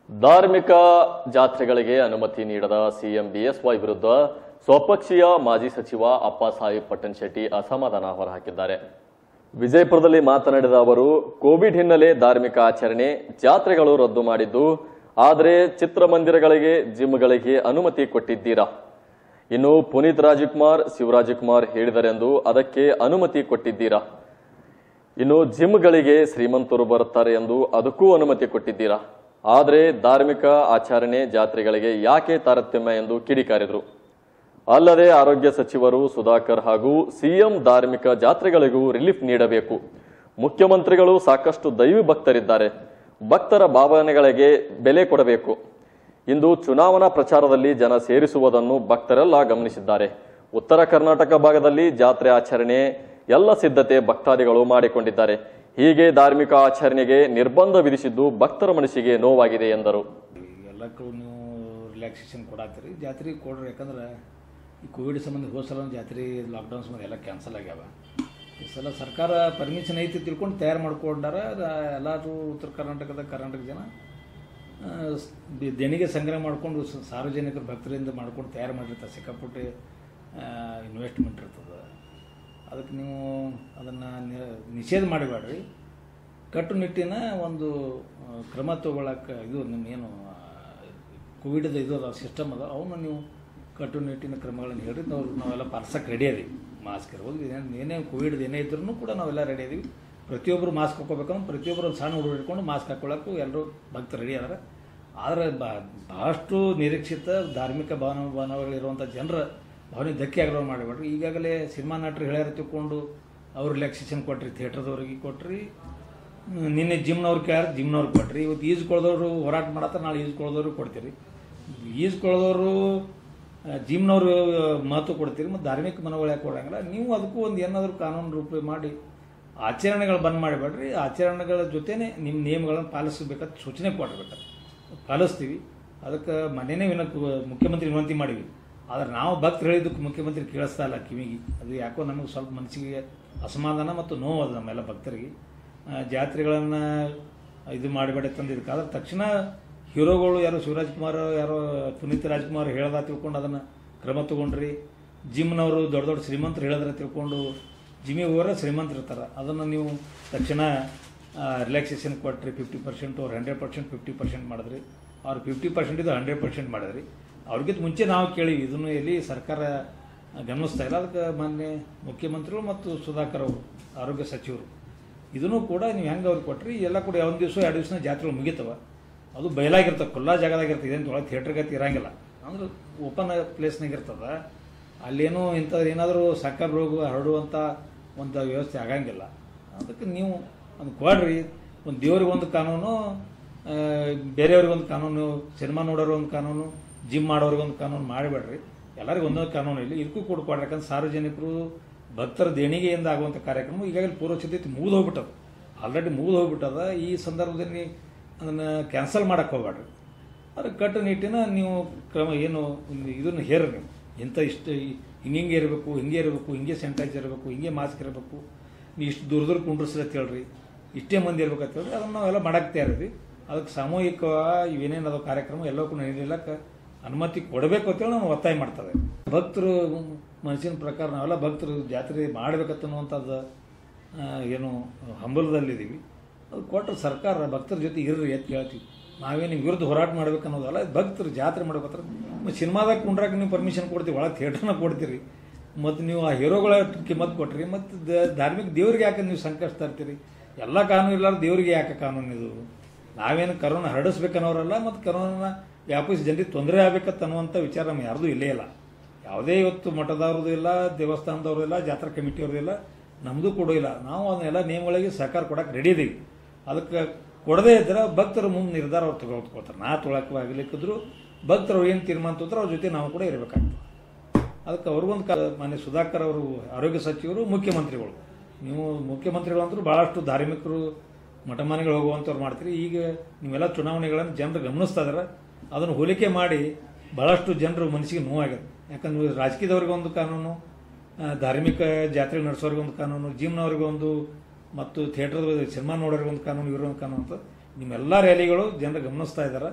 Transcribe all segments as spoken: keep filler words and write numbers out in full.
ಧಾರ್ಮಿಕ ಜಾತ್ರೆಗಳಿಗೆ ಅನುಮತಿ ನೀಡದ ಸಿಎಂ ಬಿಎಸ್ವೈ ವಿರುದ್ಧ ಸ್ವಪಕ್ಷೀಯ ಮಾಜಿ ಸಚಿವ ಅಪ್ಪಾಸಾಹೇಬ್ ಪಟ್ಟಣಶೆಟ್ಟಿ ಅಸಮಾಧಾನ ಹೊರಹಾಕಿದ್ದಾರೆ. ವಿಜಯಪುರದಲ್ಲಿ ಮಾತನಾಡಿದ ಅವರು, ಕೋವಿಡ್ ಹಿನ್ನೆಲೆ ಧಾರ್ಮಿಕ ಆಚರಣೆ ಜಾತ್ರೆಗಳು ರದ್ದು ಮಾಡಿದ್ದು, ಆದರೆ ಚಿತ್ರಮಂದಿರಗಳಿಗೆ ಜಿಮ್ಗಳಿಗೆ ಅನುಮತಿ ಕೊಟ್ಟಿದ್ದೀರಾ? ಇನ್ನು ಪುನೀತ್ ರಾಜ್ಕುಮಾರ್ ಶಿವರಾಜ್ಕುಮಾರ್ ಹೇಳಿದರೆಂದು ಅದಕ್ಕೆ ಅನುಮತಿ ಕೊಟ್ಟಿದ್ದೀರಾ? ಇನ್ನು ಜಿಮ್ಗಳಿಗೆ ಶ್ರೀಮಂತರು ಬರುತ್ತಾರೆ ಎಂದು ಅದಕ್ಕೂ ಅನುಮತಿ ಕೊಟ್ಟಿದ್ದೀರಾ? ಆದರೆ ಧಾರ್ಮಿಕ ಆಚರಣೆ ಜಾತ್ರೆಗಳಿಗೆ ಯಾಕೆ ತಾರತಮ್ಯ ಎಂದು ಕಿಡಿಕಾರಿದರು. ಅಲ್ಲದೆ ಆರೋಗ್ಯ ಸಚಿವರು ಸುಧಾಕರ್ ಹಾಗೂ ಸಿಎಂ ಧಾರ್ಮಿಕ ಜಾತ್ರೆಗಳಿಗೂ ರಿಲೀಫ್ ನೀಡಬೇಕು. ಮುಖ್ಯಮಂತ್ರಿಗಳು ಸಾಕಷ್ಟು ದೈವಿ ಭಕ್ತರಿದ್ದಾರೆ, ಭಕ್ತರ ಭಾವನೆಗಳಿಗೆ ಬೆಲೆ ಕೊಡಬೇಕು. ಇಂದು ಚುನಾವಣಾ ಪ್ರಚಾರದಲ್ಲಿ ಜನ ಸೇರಿಸುವುದನ್ನು ಭಕ್ತರೆಲ್ಲ ಗಮನಿಸಿದ್ದಾರೆ. ಉತ್ತರ ಕರ್ನಾಟಕ ಭಾಗದಲ್ಲಿ ಜಾತ್ರೆ ಆಚರಣೆ ಎಲ್ಲ ಸಿದ್ಧತೆ ಭಕ್ತಾದಿಗಳು ಮಾಡಿಕೊಂಡಿದ್ದಾರೆ. ಹೀಗೆ ಧಾರ್ಮಿಕ ಆಚರಣೆಗೆ ನಿರ್ಬಂಧ ವಿಧಿಸಿದ್ದು ಭಕ್ತರ ಮನಸ್ಸಿಗೆ ನೋವಾಗಿದೆ ಎಂದರು. ಎಲ್ಲಕ್ಕೂ ನೀವು ರಿಲ್ಯಾಕ್ಸೇಷನ್ ಕೊಡಾತ್ತೀರಿ, ಜಾತ್ರೆ ಕೊಡ್ರಿ. ಯಾಕಂದ್ರೆ ಈ ಕೋವಿಡ್ ಸಂಬಂಧ ಹೋದ ಸಲ ಜಾತ್ರೆ ಲಾಕ್ಡೌನ್ ಸಂಬಂಧ ಎಲ್ಲ ಕ್ಯಾನ್ಸಲ್ ಆಗ್ಯಾವ. ಈ ಸಲ ಸರ್ಕಾರ ಪರ್ಮಿಷನ್ ಐತಿ ತಿಳ್ಕೊಂಡು ತಯಾರು ಮಾಡ್ಕೊಂಡಾರ. ಎಲ್ಲರೂ ಉತ್ತರ ಕರ್ನಾಟಕದ ಕರ್ನಾಟಕ ಜನ ದೇಣಿಗೆ ಸಂಗ್ರಹ ಮಾಡಿಕೊಂಡು ಸಾರ್ವಜನಿಕರ ಭಕ್ತರಿಂದ ಮಾಡ್ಕೊಂಡು ತಯಾರು ಮಾಡಿರ್ತಾರೆ. ಸಿಕ್ಕಾಪಟ್ಟೆ ಇನ್ವೆಸ್ಟ್ಮೆಂಟ್ ಇರ್ತದೆ. ಅದಕ್ಕೆ ನೀವು ಅದನ್ನು ನಿಷೇಧ ಮಾಡಿಬೇಡ್ರಿ. ಕಟ್ಟುನಿಟ್ಟಿನ ಒಂದು ಕ್ರಮ ತಗೊಳಕ್ಕೆ ಇದು ನಿಮ್ಗೇನು ಕೋವಿಡ್ದ ಇದು ಅದ ಸಿಸ್ಟಮ್ ಅದ, ಅವನ್ನ ನೀವು ಕಟ್ಟುನಿಟ್ಟಿನ ಕ್ರಮಗಳನ್ನು ಹೇಳ್ರಿ. ನಾವು ನಾವೆಲ್ಲ ಪಾಲಿಸಕ್ಕೆ ರೆಡಿ ಅದೀವಿ. ಮಾಸ್ಕ್ ಇರ್ಬೋದು, ಏನೇ ಕೋವಿಡ್ದು ಏನೇ ಇದ್ರೂ ಕೂಡ ನಾವೆಲ್ಲ ರೆಡಿ ಅದೀವಿ. ಪ್ರತಿಯೊಬ್ಬರು ಮಾಸ್ಕ್ ಹಾಕೋಬೇಕಂದ್ರೆ ಪ್ರತಿಯೊಬ್ಬರು ಒಂದು ಸಣ್ಣ ಹುಡುಗರು ಇಟ್ಕೊಂಡು ಮಾಸ್ಕ್ ಹಾಕೊಳ್ಳೋಕ್ಕೂ ಎಲ್ಲರೂ ಭಕ್ತರು ರೆಡಿ ಅದಾರೆ. ಆದರೆ ಬಹಳಷ್ಟು ನಿರೀಕ್ಷಿತ ಧಾರ್ಮಿಕ ಭಾವನೆ ಭಾವನೆಗಳಿರುವಂಥ ಜನರ ಭಾವನೆ ಧಕ್ಕೆ ಆಗೋ ಮಾಡಬೇಡ್ರಿ. ಈಗಾಗಲೇ ಸಿನಿಮಾ ನಟರು ಹೇಳ್ಯಾರ ತಿಳ್ಕೊಂಡು ಅವ್ರು ರಿಲ್ಯಾಕ್ಸೇಷನ್ ಕೊಟ್ರಿ, ಥಿಯೇಟ್ರದವ್ರಿಗೆ ಕೊಟ್ರಿ. ನಿನ್ನೆ ಜಿಮ್ನವ್ರು ಕೇಳ್ಯಾರ, ಜಿಮ್ನವ್ರಿಗೆ ಕೊಟ್ರಿ. ಇವತ್ತು ಈಜ್ಕೊಳ್ದವ್ರು ಹೋರಾಟ ಮಾಡತ್ತಾರೆ, ನಾಳೆ ಈಜ್ಕೊಳ್ದವ್ರು ಕೊಡ್ತೀರಿ. ಈಜ್ಕೊಳ್ದವರು ಜಿಮ್ನವ್ರು ಮಹತ್ವ ಕೊಡ್ತೀರಿ, ಮತ್ತು ಧಾರ್ಮಿಕ ಮನೋಗಳು ಯಾಕೆ ಕೊಡಂಗಿಲ್ಲ? ನೀವು ಅದಕ್ಕೂ ಒಂದು ಏನಾದರೂ ಕಾನೂನು ರೂಪ ಮಾಡಿ ಆಚರಣೆಗಳು ಬಂದ್ ಮಾಡಿಬೇಡ್ರಿ. ಆಚರಣೆಗಳ ಜೊತೆನೇ ನಿಮ್ಮ ನಿಯಮಗಳನ್ನು ಪಾಲಿಸಬೇಕಂತ ಸೂಚನೆ ಕೊಡಬೇಕು. ಪಾಲಿಸ್ತೀವಿ. ಅದಕ್ಕೆ ಮನೆಯೇ ವಿನ ಮುಖ್ಯಮಂತ್ರಿ ವಿನಂತಿ ಮಾಡಿವಿ. ಆದರೆ ನಾವು ಭಕ್ತರು ಹೇಳಿದ್ದಕ್ಕೆ ಮುಖ್ಯಮಂತ್ರಿ ಕೇಳಿಸ್ತಾ ಇಲ್ಲ ಕಿವಿಗೆ. ಅದು ಯಾಕೋ ನಮಗೆ ಸ್ವಲ್ಪ ಮನಸ್ಸಿಗೆ ಅಸಮಾಧಾನ ಮತ್ತು ನೋವು ಅದು ನಮ್ಮೆಲ್ಲ ಭಕ್ತರಿಗೆ. ಜಾತ್ರೆಗಳನ್ನು ಇದು ಮಾಡಬೇಡ ತಂದಿದ್ದಕ್ಕಾದ್ರೆ ತಕ್ಷಣ ಹೀರೋಗಳು ಯಾರೋ ಶಿವರಾಜ್ಕುಮಾರ್ ಯಾರೋ ಪುನೀತ್ ರಾಜ್ಕುಮಾರ್ ಹೇಳ್ದ ತಿಳ್ಕೊಂಡು ಅದನ್ನು ಕ್ರಮ ತೊಗೊಂಡ್ರಿ. ಜಿಮ್ನವರು ದೊಡ್ಡ ದೊಡ್ಡ ಶ್ರೀಮಂತರು ಹೇಳಿದ್ರೆ ತಿಳ್ಕೊಂಡು ಜಿಮ್ಮಿಗೆ ಹೋಗೋರೆ ಶ್ರೀಮಂತರು ಇರ್ತಾರೆ. ಅದನ್ನು ನೀವು ತಕ್ಷಣ ರಿಲ್ಯಾಕ್ಸೇಷನ್ ಕೊಟ್ರಿ. ಫಿಫ್ಟಿ ಪರ್ಸೆಂಟ್ ಅವ್ರು ಹಂಡ್ರೆಡ್ ಪರ್ಸೆಂಟ್ ಫಿಫ್ಟಿ ಪರ್ಸೆಂಟ್ ಮಾಡಿದ್ರಿ. ಅವ್ರು ಫಿಫ್ಟಿ ಪರ್ಸೆಂಟ್ ಇದು ಹಂಡ್ರೆಡ್ ಪರ್ಸೆಂಟ್ ಮಾಡಿದ್ರಿ. ಅವ್ರಿಗಿಂತ ಮುಂಚೆ ನಾವು ಕೇಳಿವಿ, ಇದನ್ನು ಎಲ್ಲಿ ಸರ್ಕಾರ ಗಮನಿಸ್ತಾ ಇಲ್ಲ. ಅದಕ್ಕೆ ಮಾನ್ಯ ಮುಖ್ಯಮಂತ್ರಿಗಳು ಮತ್ತು ಸುಧಾಕರ್ ಅವರು ಆರೋಗ್ಯ ಸಚಿವರು ಇದನ್ನು ಕೂಡ ನೀವು ಹೆಂಗೆ ಅವ್ರಿಗೆ ಕೊಟ್ರಿ. ಎಲ್ಲ ಕೂಡ ಒಂದು ದಿವಸ ಎರಡು ದಿವಸ ಜಾತ್ರೆಗಳು ಮುಗಿತವ. ಅದು ಬಯಲಾಗಿರ್ತವೆ, ಖುಲ್ಲಾ ಜಾಗದಾಗಿರ್ತದೆ. ಇದೇನು ಒಳಗೆ ಥಿಯೇಟ್ರ್ಗತಿ ಇರಂಗಿಲ್ಲ, ಅಂದ್ರೆ ಓಪನ್ ಪ್ಲೇಸ್ನಾಗ ಇರ್ತದೆ. ಅಲ್ಲೇನೂ ಇಂಥದ್ದು ಏನಾದರೂ ಸಕ್ಕರೆ ರೋಗ ಹರಡುವಂಥ ಒಂದು ವ್ಯವಸ್ಥೆ ಆಗಂಗಿಲ್ಲ. ಅದಕ್ಕೆ ನೀವು ಒಂದು ಕೊಡ್ರಿ. ಒಂದು ದೇವ್ರಿಗೆ ಒಂದು ಕಾನೂನು, ಬೇರೆಯವ್ರಿಗೆ ಒಂದು ಕಾನೂನು, ಸಿನಿಮಾ ನೋಡೋರಿಗೆ ಒಂದು ಕಾನೂನು, ಜಿಮ್ ಮಾಡೋರಿಗೆ ಒಂದು ಕಾನೂನು ಮಾಡಿಬೇಡ್ರಿ. ಎಲ್ಲರಿಗೂ ಒಂದೊಂದು ಕಾನೂನು ಇಲ್ಲ, ಇದಕ್ಕೂ ಕೂಡ ಕೊಡ್ರಿ. ಯಾಕಂದ್ರೆ ಸಾರ್ವಜನಿಕರು ಭಕ್ತರ ದೇಣಿಗೆಯಿಂದ ಆಗುವಂಥ ಕಾರ್ಯಕ್ರಮ ಈಗಾಗಲೇ ಪೂರ್ವ ಸಿದ್ಧತೆ ಮುಗಿದು ಹೋಗ್ಬಿಟ್ಟದ, ಆಲ್ರೆಡಿ ಮುಗಿದು ಹೋಗ್ಬಿಟ್ಟದ. ಈ ಸಂದರ್ಭದಲ್ಲಿ ಅದನ್ನು ಕ್ಯಾನ್ಸಲ್ ಮಾಡೋಕ್ಕೆ ಹೋಗ್ಬೇಡ್ರಿ. ಅದಕ್ಕೆ ಕಟ್ಟುನಿಟ್ಟಿನ ನೀವು ಕ್ರಮ ಏನು ಇದನ್ನು ಹೇರಿ. ನೀವು ಇಂಥ ಇಷ್ಟು ಹಿಂಗೆ ಇರಬೇಕು, ಹಿಂಗೆ ಇರಬೇಕು, ಹಿಂಗೆ ಸ್ಯಾನಿಟೈಸರ್ ಇರಬೇಕು, ಹಿಂಗೆ ಮಾಸ್ಕ್ ಇರಬೇಕು, ನೀವು ಇಷ್ಟು ದೂರ ದೂರ ಕುಂಡ್ರಿಸ್ರಿ ಅಂತ ಹೇಳ್ರಿ, ಇಷ್ಟೇ ಮಂದಿ ಇರ್ಬೇಕು ಅಂತ ಹೇಳ್ರಿ. ಅದನ್ನು ನಾವೆಲ್ಲ ಮಾಡಕ್ಕೆ ತಯಾರಿದ್ವಿ. ಅದಕ್ಕೆ ಸಾಮೂಹಿಕ ಇವೇನೇನದು ಕಾರ್ಯಕ್ರಮ ಎಲ್ಲಕ್ಕೂ ನಡೆಯಲಿಕ್ಕೆ ಅನುಮತಿ ಕೊಡಬೇಕು ಅಂತೇಳಿ ನಾವು ಒತ್ತಾಯ ಮಾಡ್ತದೆ. ಭಕ್ತರು ಮನಸ್ಸಿನ ಪ್ರಕಾರ ನಾವೆಲ್ಲ ಭಕ್ತರು ಜಾತ್ರೆ ಮಾಡಬೇಕನ್ನುವಂಥದ್ದು ಏನು ಹಂಬಲದಲ್ಲಿದ್ದೀವಿ. ಅದು ಕೊಟ್ಟರೆ ಸರ್ಕಾರ ಭಕ್ತರ ಜೊತೆ ಇರ್ರಿ ಅಂತ ಹೇಳ್ತೀವಿ. ನಾವೇ ನಿಮ್ಮ ವಿರುದ್ಧ ಹೋರಾಟ ಮಾಡ್ಬೇಕು ಅನ್ನೋದಲ್ಲ. ಭಕ್ತರು ಜಾತ್ರೆ ಮಾಡ್ಬೇಕಂದ್ರೆ ಮತ್ತು ಸಿನಿಮಾದಾಗ ಕುಂಡ್ರಾಕ ನೀವು ಪರ್ಮಿಷನ್ ಕೊಡ್ತೀವಿ, ಒಳಗೆ ಥಿಯೇಟ್ರನ್ನ ಕೊಡ್ತೀರಿ. ಮತ್ತು ನೀವು ಆ ಹೀರೋಗಳ ಕಿಮ್ಮತ್ತು ಕೊಟ್ರಿ, ಮತ್ತು ಧಾರ್ಮಿಕ ದೇವ್ರಿಗೆ ಯಾಕೆ ನೀವು ಸಂಕಷ್ಟ ತರ್ತೀರಿ? ಎಲ್ಲ ಕಾನೂನು ಇಲ್ಲಾರ ದೇವ್ರಿಗೆ ಯಾಕೆ ಕಾನೂನು? ಇದು ನಾವೇನು ಕರೋನಾ ಹರಡಿಸ್ಬೇಕನ್ನೋರಲ್ಲ, ಮತ್ತು ಕರೋನಾ ವ್ಯಾಪಿಸಿ ಜನರಿಗೆ ತೊಂದರೆ ಆಗ್ಬೇಕಂತ ಅನ್ನುವಂಥ ವಿಚಾರ ನಮ್ಮ ಯಾರ್ದು ಇಲ್ಲೇ ಇಲ್ಲ. ಯಾವುದೇ ಇವತ್ತು ಮಠದವ್ರದ್ದು ಇಲ್ಲ, ದೇವಸ್ಥಾನದವ್ರದ್ದು ಇಲ್ಲ, ಜಾತ್ರಾ ಕಮಿಟಿಯವ್ರದ್ದು ಇಲ್ಲ, ನಮ್ಮದು ಕೂಡ ಇಲ್ಲ. ನಾವು ಅದನ್ನೆಲ್ಲ ನಿಯಮಗಳಿಗೆ ಸಹಕಾರ ಕೊಡಕ್ಕೆ ರೆಡಿ ಇದೀವಿ. ಅದಕ್ಕೆ ಕೊಡದೇ ಇದ್ರೆ ಭಕ್ತರು ಮುಂದೆ ನಿರ್ಧಾರ ಅವ್ರು ತಗೊಳ್ತಾರೆ. ನಾ ತೊಳಕವಾಗಲಿಕ್ಕಿದ್ರು ಭಕ್ತರು ಏನು ತೀರ್ಮಾನ ತೊಂದ್ರೆ ಅವ್ರ ಜೊತೆ ನಾವು ಕೂಡ ಇರಬೇಕಾಗ್ತದೆ. ಅದಕ್ಕೆ ಅವ್ರಿಗೊಂದು ಕ ಮಾನ್ಯ ಸುಧಾಕರ್ ಅವರು ಆರೋಗ್ಯ ಸಚಿವರು, ಮುಖ್ಯಮಂತ್ರಿಗಳು, ನೀವು ಮುಖ್ಯಮಂತ್ರಿಗಳು ಅಂತೂ ಭಾಳಷ್ಟು ಧಾರ್ಮಿಕರು ಮಠಮಾನಿಗಳು ಹೋಗುವಂಥವ್ರು ಮಾಡ್ತೀರಿ. ಈಗ ನೀವೆಲ್ಲ ಚುನಾವಣೆಗಳನ್ನು ಜನರು ಗಮನಿಸ್ತಾ ಇದಾರೆ. ಅದನ್ನು ಹೋಲಿಕೆ ಮಾಡಿ ಭಾಳಷ್ಟು ಜನರು ಮನಸ್ಸಿಗೆ ನೋವಾಗಿದೆ. ಯಾಕಂದ್ರೆ ರಾಜಕೀಯದವ್ರಿಗೆ ಒಂದು ಕಾನೂನು, ಧಾರ್ಮಿಕ ಜಾತ್ರೆ ನಡೆಸೋರಿಗೆ ಒಂದು ಕಾನೂನು, ಜಿಮ್ನವ್ರಿಗೆ ಒಂದು, ಮತ್ತು ಥಿಯೇಟರ್ ಸಿನಿಮಾ ನೋಡೋರಿಗೆ ಒಂದು ಕಾನೂನು, ಇರೋ ಒಂದು ಕಾನೂನು ಅಂತ ನಿಮ್ಮೆಲ್ಲ ರ್ಯಾಲಿಗಳು ಜನರು ಗಮನಿಸ್ತಾ ಇದ್ದಾರೆ.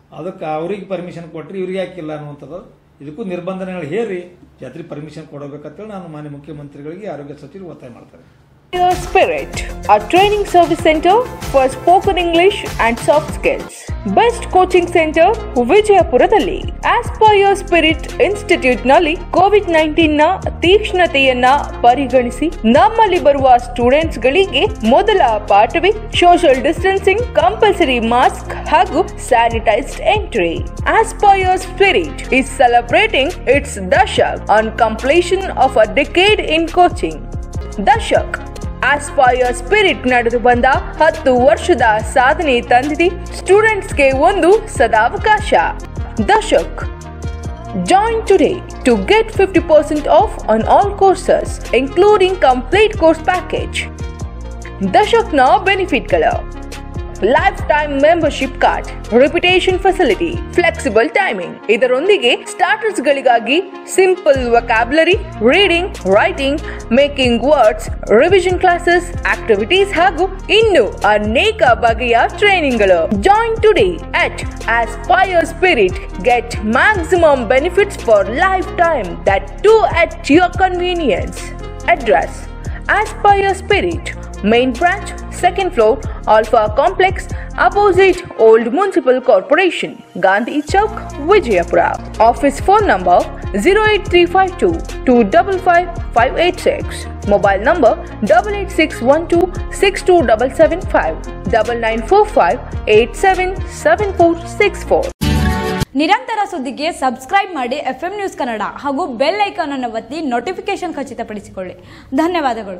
ಅದಕ್ಕೆ ಅವ್ರಿಗೆ ಪರ್ಮಿಷನ್ ಕೊಟ್ಟರೆ ಇವ್ರಿಗೆ ಯಾಕಿಲ್ಲ ಅನ್ನುವಂಥದ್ದು ಇದಕ್ಕೂ ನಿರ್ಬಂಧನೆಗಳು ಹೇರಿ ಜಾತ್ರೆ ಪರ್ಮಿಷನ್ ಕೊಡಬೇಕಂತೇಳಿ ನಾನು ಮಾನ್ಯ ಮುಖ್ಯಮಂತ್ರಿಗಳಿಗೆ ಆರೋಗ್ಯ ಸಚಿವರು ಒತ್ತಾಯ ಮಾಡ್ತಾರೆ. Spirit, a training service center for spoken English and soft skills. Best coaching center ವಿಜಯಪುರದಲ್ಲಿ. Aspire Spirit Institute ನಲ್ಲಿ ಕೋವಿಡ್ ನೈನ್ಟೀನ್ ನ ತೀಕ್ಷ್ಣತೆಯನ್ನ ಪರಿಗಣಿಸಿ ನಮ್ಮಲ್ಲಿ ಬರುವ ಸ್ಟೂಡೆಂಟ್ಸ್ ಗಳಿಗೆ ಮೊದಲ ಪಾಠವೇ ಸೋಷಿಯಲ್ ಡಿಸ್ಟೆನ್ಸಿಂಗ್, ಕಂಪಲ್ಸರಿ ಮಾಸ್ಕ್ ಹಾಗೂ sanitised entry. Aspire Spirit is celebrating its dashak on completion of a decade in coaching. Dashak Aspire Spirit ನಡೆದು ಬಂದ ಹತ್ತು ವರ್ಷದ ಸಾಧನೆ ತಂದಿದೆ ಸ್ಟೂಡೆಂಟ್ಸ್ಗೆ ಒಂದು ಸದಾವಕಾಶ. Dashak join today to get fifty percent off on all courses including complete course package. ದಶಕ್ನ ಬೆನಿಫಿಟ್ಗಳು: lifetime membership card, repetition facility, flexible timing. ಇದರೊಂದಿಗೆ ಸ್ಟಾರ್ಟರ್ಸ್ ಗಳಿಗಾಗಿ simple vocabulary, reading, writing, making words, revision classes, activities ಹಾಗೂ ಇನ್ನು ಅನೇಕ ಬಗೆಯ ಟ್ರೈನಿಂಗ್ಗಳು. Join today at Aspire Spirit. Get maximum benefits for lifetime, that to at your convenience. Address: Aspire Spirit, main branch, second floor, Alpha Complex, opposite Old Municipal Corporation, Gandhi Chowk, Vijayapura. Office phone number zero eight three five two, two five five, five eight six. Mobile number eight eight six one two, six two seven seven five, nine nine four five, eight seven seven four six four. ನಿರಂತರ ಸುದ್ದಿಗೆ subscribe ಮಾಡಿ F M news Kannada ಹಾಗೂ bell icon ಅನ್ನು ಒತ್ತಿ notification ಖಚಿತಪಡಿಸಿಕೊಳ್ಳಿ. ಧನ್ಯವಾದಗಳು.